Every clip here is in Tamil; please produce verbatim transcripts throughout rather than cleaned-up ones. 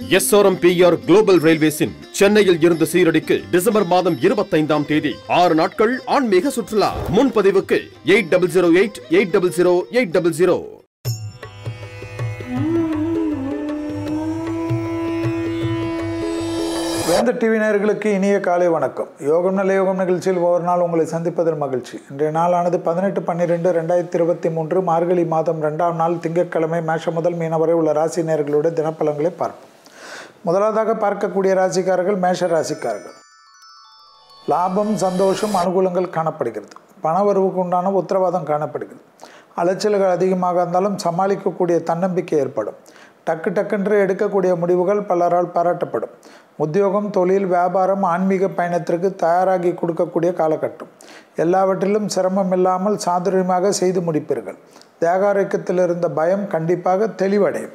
S R M P R global ரயில்வேஸின் சென்னையில் இருந்து சீரடிக்கு டிசம்பர் மாதம் இருபத்தைந்தாம் தேதி ஆறு நாட்கள் ஆன்மீக சுற்றுலா. முன்பதிவுக்கு eight double zero eight eight double zero eight double zero. Vendhar TV நேயர்களுக்கு இனிய காலை வணக்கம். யோகம் நல்ல யோகம் நிகழ்ச்சியில் ஒவ்வொரு நாள் உங்களை சந்திப்பதில் மகிழ்ச்சி. இன்றைய நாளானது பதினெட்டு பன்னிரெண்டு ரெண்டாயிரத்தி இருபத்தி மூன்று மார்கழி மாதம் இரண்டாம் நாள் திங்கட்கிழமை. மேஷம் முதல் மீன வரை உள்ள ராசி நேயர்களுடைய தினப்பலன்களை பார்ப்போம். முதலாவதாக பார்க்கக்கூடிய ராசிக்காரர்கள் மேஷ ராசிக்காரர்கள். லாபம், சந்தோஷம், அனுகூலங்கள் காணப்படுகிறது. பணவரவுக்கு உண்டான உத்தரவாதம் காணப்படுகிறது. அலைச்சல்கள் அதிகமாக இருந்தாலும் சமாளிக்கக்கூடிய தன்னம்பிக்கை ஏற்படும். டக்கு டக்குன்று எடுக்கக்கூடிய முடிவுகள் பலரால் பாராட்டப்படும். உத்தியோகம், தொழில், வியாபாரம், ஆன்மீக பயணத்திற்கு தயாராகி கொடுக்கக்கூடிய காலகட்டம். எல்லாவற்றிலும் சிரமம் இல்லாமல் சாதுரியமாக செய்து முடிப்பீர்கள். தேகாரோக்கியத்தில் இருந்த பயம் கண்டிப்பாக தெளிவடையும்.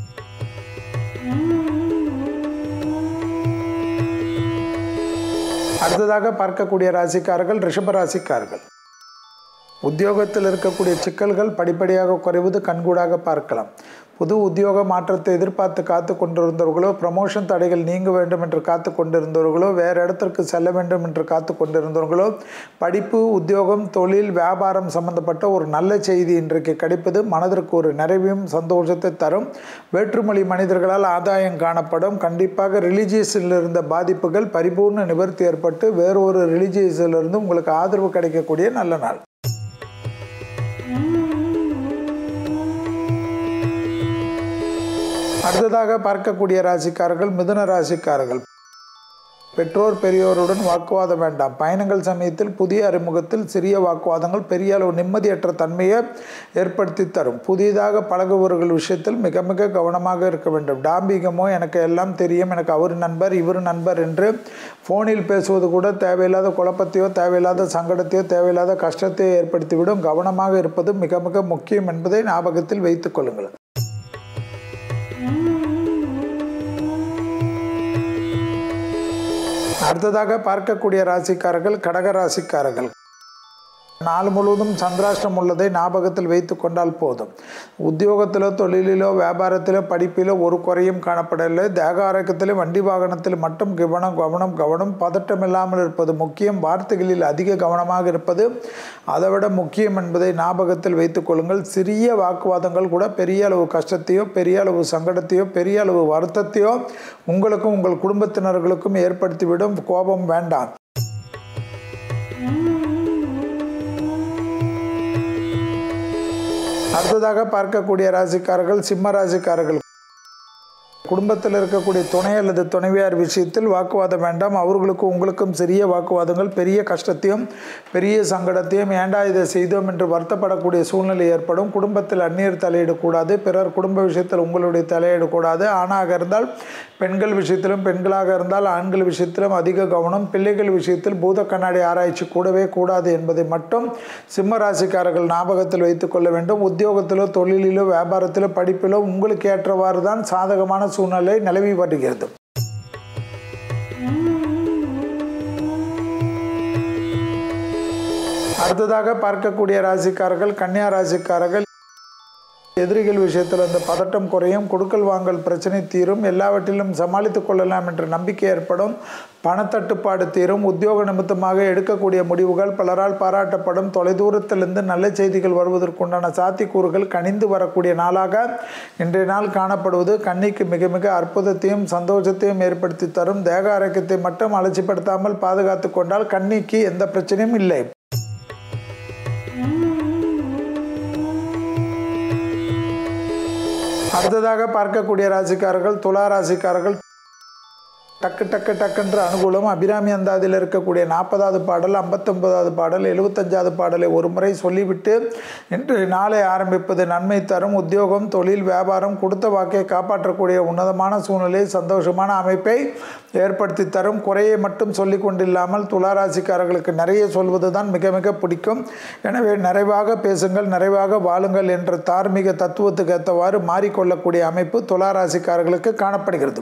அடுத்ததாக பார்க்கக்கூடிய ராசிக்காரர்கள் ரிஷப ராசிக்காரர்கள். உத்தியோகத்தில் இருக்கக்கூடிய சிக்கல்கள் படிப்படியாக குறைவது கண்கூடாக பார்க்கலாம். புது உத்தியோக மாற்றத்தை எதிர்பார்த்து காத்து கொண்டிருந்தவர்களோ, ப்ரமோஷன் தடைகள் நீங்க வேண்டும் என்று காத்து கொண்டிருந்தவர்களோ, வேறு இடத்திற்கு செல்ல வேண்டும் என்று காத்து கொண்டிருந்தவர்களோ, படிப்பு, உத்தியோகம், தொழில், வியாபாரம் சம்பந்தப்பட்ட ஒரு நல்ல செய்தி இன்றைக்கு கிடைப்பது மனதிற்கு ஒரு நிறைவையும் சந்தோஷத்தை தரும். வேற்றுமொழி மனிதர்களால் ஆதாயம் காணப்படும். கண்டிப்பாக ரிலீஜியஸில் இருந்த பாதிப்புகள் பரிபூர்ண நிவர்த்தி ஏற்பட்டு வேறொரு ரிலீஜியஸிலிருந்து உங்களுக்கு ஆதரவு கிடைக்கக்கூடிய நல்ல நாள். அடுத்ததாக பார்க்கக்கூடிய ராசிக்காரர்கள் மிதுன ராசிக்காரர்கள். பெற்றோர் பெரியோருடன் வாக்குவாதம் வேண்டாம். பயணங்கள் சமயத்தில் புதிய அறிமுகத்தில் சிறிய வாக்குவாதங்கள் பெரிய அளவு நிம்மதியற்ற தன்மையை ஏற்படுத்தி தரும். புதிதாக பழகுபவர்கள் விஷயத்தில் மிக மிக கவனமாக இருக்க வேண்டும். டாம்பிகமோ, எனக்கு எல்லாம் தெரியும், எனக்கு அவர் நண்பர் இவர் நண்பர் என்று ஃபோனில் பேசுவது கூட தேவையில்லாத குழப்பத்தையோ தேவையில்லாத சங்கடத்தையோ தேவையில்லாத கஷ்டத்தையோ ஏற்படுத்திவிடும். கவனமாக இருப்பது மிக மிக முக்கியம் என்பதை ஞாபகத்தில் வைத்துக் கொள்ளுங்கள். அடுத்ததாக பார்க்கக்கூடிய ராசிக்காரர்கள் கடக ராசிக்காரர்கள். நாள் முழுவதும் சந்திராஷ்டம் உள்ளதை ஞாபகத்தில் வைத்து கொண்டால் போதும். உத்தியோகத்திலோ, தொழிலிலோ, வியாபாரத்திலோ, படிப்பிலோ ஒரு குறையும் காணப்படவில்லை. தேக ஆரோக்கியத்திலும் வண்டி வாகனத்தில் மட்டும் கவனம் கவனம் கவனம். பதட்டம் இல்லாமல் இருப்பது முக்கியம். வார்த்தைகளில் அதிக கவனமாக இருப்பது அதைவிட முக்கியம் என்பதை ஞாபகத்தில் வைத்துக் கொள்ளுங்கள். சிறிய வாக்குவாதங்கள் கூட பெரிய அளவு கஷ்டத்தையோ, பெரிய அளவு சங்கடத்தையோ, பெரிய அளவு வருத்தத்தையோ உங்களுக்கும் உங்கள் குடும்பத்தினர்களுக்கும் ஏற்படுத்திவிடும். கோபம் வேண்டாம். அடுத்ததாக பார்க்கக்கூடிய ராசிக்காரர்கள் சிம்ம ராசிக்காரர்கள். குடும்பத்தில் இருக்கக்கூடிய துணை அல்லது துணைவியார் விஷயத்தில் வாக்குவாதம் வேண்டாம். அவர்களுக்கும் உங்களுக்கும் சிறிய வாக்குவாதங்கள் பெரிய கஷ்டத்தையும் பெரிய சங்கடத்தையும் ஏண்டா இதை செய்தோம் என்று வருத்தப்படக்கூடிய சூழ்நிலை ஏற்படும். குடும்பத்தில் அந்நியர் தலையிடக்கூடாது. பிறர் குடும்ப விஷயத்தில் உங்களுடைய தலையிடக்கூடாது. ஆணாக இருந்தால் பெண்கள் விஷயத்திலும், பெண்களாக இருந்தால் ஆண்கள் விஷயத்திலும் அதிக கவனம். பிள்ளைகள் விஷயத்தில் பூத கண்ணாடி ஆராய்ச்சி கூடவே கூடாது என்பதை மட்டும் சிம்ம ராசிக்காரர்கள் ஞாபகத்தில் வைத்துக் கொள்ள வேண்டும். உத்தியோகத்திலோ, தொழிலிலோ, வியாபாரத்திலோ, படிப்பிலோ உங்களுக்கு ஏற்றவாறு தான் சாதகமான சூழ்நிலை நிலவி வருகிறது. அடுத்ததாக பார்க்கக்கூடிய ராசிக்காரர்கள் கன்னியா ராசிக்காரர்கள். எதிரிகள் விஷயத்தில் அந்த பதட்டம் குறையும். கொடுக்கல் வாங்கல் பிரச்சனை தீரும். எல்லாவற்றிலும் சமாளித்துக் கொள்ளலாம் என்ற நம்பிக்கை ஏற்படும். பணத்தட்டுப்பாடு தீரும். உத்தியோக நிமித்தமாக எடுக்கக்கூடிய முடிவுகள் பலரால் பாராட்டப்படும். தொலைதூரத்திலிருந்து நல்ல செய்திகள் வருவதற்குண்டான சாத்தியக்கூறுகள் கனிந்து வரக்கூடிய நாளாக இன்றைய நாள் காணப்படுவது கன்னிக்கு மிக மிக அற்புதத்தையும் சந்தோஷத்தையும் ஏற்படுத்தி தரும். தேக ஆரோக்கியத்தை மட்டும் அலட்சிப்படுத்தாமல் பாதுகாத்து கொண்டால் கன்னிக்கு எந்த பிரச்சனையும் இல்லை. அடுத்ததாக பார்க்கக்கூடிய ராசிக்காரர்கள் துலா ராசிக்காரர்கள். டக்கு டக்கு டக்குன்ற அனுகூலம். அபிராமி அந்தாதியில் இருக்கக்கூடிய நாற்பதாவது பாடல், ஐம்பத்தொன்பதாவது பாடல், எழுபத்தஞ்சாவது பாடலை ஒரு முறை சொல்லிவிட்டு இன்று நாளை ஆரம்பிப்பது நன்மை தரும். உத்தியோகம், தொழில், வியாபாரம் கொடுத்த வாக்கை காப்பாற்றக்கூடிய உன்னதமான சூழ்நிலை, சந்தோஷமான அமைப்பை ஏற்படுத்தி தரும். குறையை மட்டும் சொல்லி கொண்டில்லாமல் துளாராசிக்காரர்களுக்கு நிறைய சொல்வது தான் மிக மிக பிடிக்கும். எனவே நிறைவாக பேசுங்கள், நிறைவாக வாழுங்கள் என்ற தார்மீக தத்துவத்துக்கு ஏற்றவாறு மாறிக்கொள்ளக்கூடிய அமைப்பு துளாராசிக்காரர்களுக்கு காணப்படுகிறது.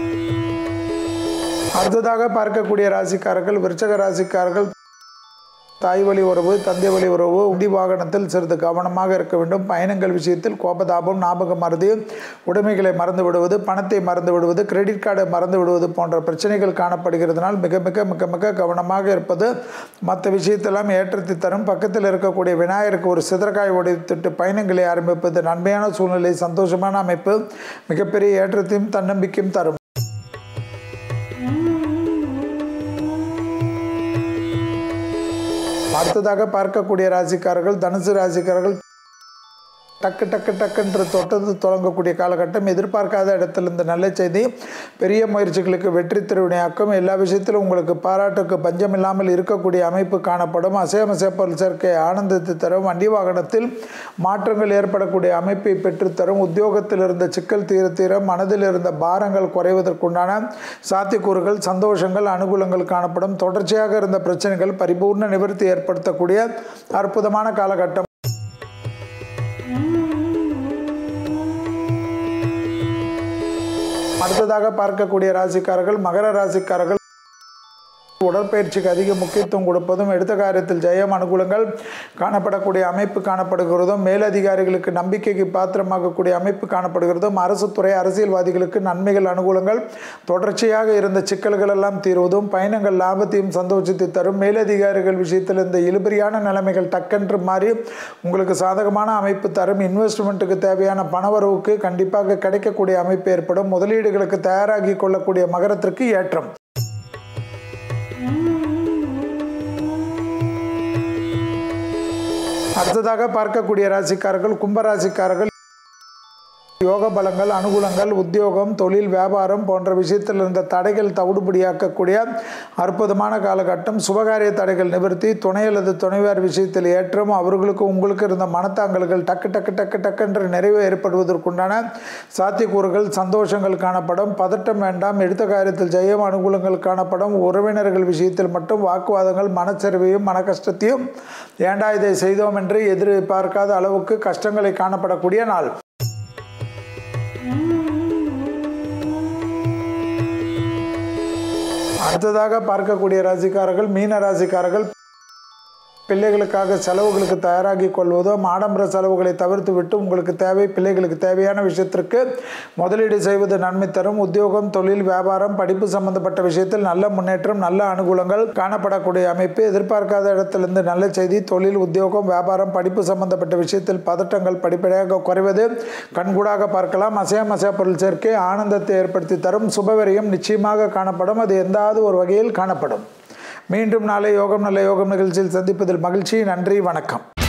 அடுத்ததாக பார்க்கக்கூடிய ராசிக்காரர்கள் விருச்சக ராசிக்காரர்கள். தாய் வழி உறவு, தந்தை வழி உறவு, உண்டி வாகனத்தில் சிறிது கவனமாக இருக்க வேண்டும். பயணங்கள் விஷயத்தில் கோபதாபம், ஞாபக மறதி, உடைமைகளை மறந்து விடுவது, பணத்தை மறந்து விடுவது, கிரெடிட் கார்டை மறந்து விடுவது போன்ற பிரச்சனைகள் காணப்படுகிறதுனால் மிக மிக மிக மிக கவனமாக இருப்பது மற்ற விஷயத்தெல்லாம் ஏற்றத்தை தரும். பக்கத்தில் இருக்கக்கூடிய விநாயகருக்கு ஒரு சிதறக்காய் உடைத்துட்டு பயணங்களை ஆரம்பிப்பது நன்மையான சூழ்நிலை, சந்தோஷமான அமைப்பு, மிகப்பெரிய ஏற்றத்தையும் தன்னம்பிக்கையும் தரும். அடுத்ததாக பார்க்கக்கூடிய ராசிக்காரர்கள் தனுசு ராசிக்காரர்கள். டக்கு டக்கு டக்குன்று தொட்டது தொடங்கக்கூடிய காலகட்டம். எதிர்பார்க்காத இடத்திலிருந்து நல்ல செய்தி, பெரிய முயற்சிகளுக்கு வெற்றி திருவினையாக்கும். எல்லா விஷயத்திலும் உங்களுக்கு பாராட்டுக்கு பஞ்சம் இல்லாமல் இருக்கக்கூடிய அமைப்பு காணப்படும். அசையமசை பொருள் சேர்க்கை ஆனந்தத்தை தரும். வண்டி வாகனத்தில் மாற்றங்கள் ஏற்படக்கூடிய அமைப்பை பெற்றுத்தரும். உத்தியோகத்தில் இருந்த சிக்கல் தீர தீர மனதில் இருந்த பாரங்கள் குறைவதற்குண்டான சாத்தியக்கூறுகள், சந்தோஷங்கள், அனுகூலங்கள் காணப்படும். தொடர்ச்சியாக இருந்த பிரச்சனைகள் பரிபூர்ண நிவர்த்தி ஏற்படுத்தக்கூடிய அற்புதமான காலகட்டம். அடுத்ததாக பார்க்கக்கூடிய ராசிக்காரர்கள் மகர ராசிக்காரர்கள். உடற்பயிற்சிக்கு அதிக முக்கியத்துவம் கொடுப்பதும், எடுத்த காரியத்தில் ஜெயம், அனுகூலங்கள் காணப்படக்கூடிய அமைப்பு காணப்படுகிறதும், மேலதிகாரிகளுக்கு நம்பிக்கைக்கு பாத்திரமாகக்கூடிய அமைப்பு காணப்படுகிறதும், அரசு துறை அரசியல்வாதிகளுக்கு நன்மைகள், அனுகூலங்கள், தொடர்ச்சியாக இருந்த சிக்கல்கள் எல்லாம் தீர்வதும், பயணங்கள் லாபத்தையும் சந்தோஷத்தை தரும். மேலதிகாரிகள் விஷயத்தில் இந்த இழுபறியான நிலைமைகள் டக்கென்று மாறி உங்களுக்கு சாதகமான அமைப்பு தரும். இன்வெஸ்ட்மெண்ட்டுக்கு தேவையான பணவரவுக்கு கண்டிப்பாக கிடைக்கக்கூடிய அமைப்பு ஏற்படும். முதலீடுகளுக்கு தயாராகி கொள்ளக்கூடிய மகரத்திற்கு ஏற்றம். அடுத்ததாக பார்க்கக்கூடிய ராசிக்காரர்கள் கும்பராசிக்காரர்கள். யோக பலங்கள், அனுகூலங்கள், உத்தியோகம், தொழில், வியாபாரம் போன்ற விஷயத்தில் இருந்த தடைகள் தவிடுபடியாக்கக்கூடிய அற்புதமான காலகட்டம். சுபகாரிய தடைகள் நிவர்த்தி, துணை அல்லது துணைவார் விஷயத்தில் ஏற்றம். அவர்களுக்கு உங்களுக்கு இருந்த மனத்தாங்கல்கள் டக்கு டக்கு டக்கு டக்குன்ற நிறைவு ஏற்படுவதற்குண்டான சாத்தியக்கூறுகள், சந்தோஷங்கள் காணப்படும். பதட்டம் வேண்டாம், எடுத்த காரியத்தில் ஜெயம், அனுகூலங்கள் காணப்படும். உறவினர்கள் விஷயத்தில் மட்டும் வாக்குவாதங்கள், மனச்சரிவையும் மன கஷ்டத்தையும் ஏண்டா இதை செய்தோம் என்று எதிர்பார்க்காத அளவுக்கு கஷ்டங்களை காணப்படக்கூடிய நாள். அடுத்ததாக பார்க்கக்கூடிய ராசிக்காரர்கள் மீன ராசிக்காரர்கள். பிள்ளைகளுக்காக செலவுகளுக்கு தயாராகி கொள்வதும், ஆடம்பர செலவுகளை தவிர்த்து விட்டு உங்களுக்கு தேவை பிள்ளைகளுக்கு தேவையான விஷயத்திற்கு முதலீடு செய்வது நன்மை தரும். உத்தியோகம், தொழில், வியாபாரம், படிப்பு சம்பந்தப்பட்ட விஷயத்தில் நல்ல முன்னேற்றம், நல்ல அனுகூலங்கள் காணப்படக்கூடிய அமைப்பு. எதிர்பார்க்காத இடத்திலிருந்து நல்ல செய்தி. தொழில், உத்தியோகம், வியாபாரம், படிப்பு சம்பந்தப்பட்ட விஷயத்தில் பதட்டங்கள் படிப்படியாக குறைவது கண்கூடாக பார்க்கலாம். அசையம் அசைய பொருள் சேர்க்கை ஆனந்தத்தை ஏற்படுத்தி தரும். சுபவரியம் நிச்சயமாக காணப்படும். அது எந்தாவது ஒரு வகையில் காணப்படும். மீண்டும் நாளை யோகம் நல்ல யோகம் நிகழ்ச்சியில் சந்திப்பதில் மகிழ்ச்சி. நன்றி, வணக்கம்.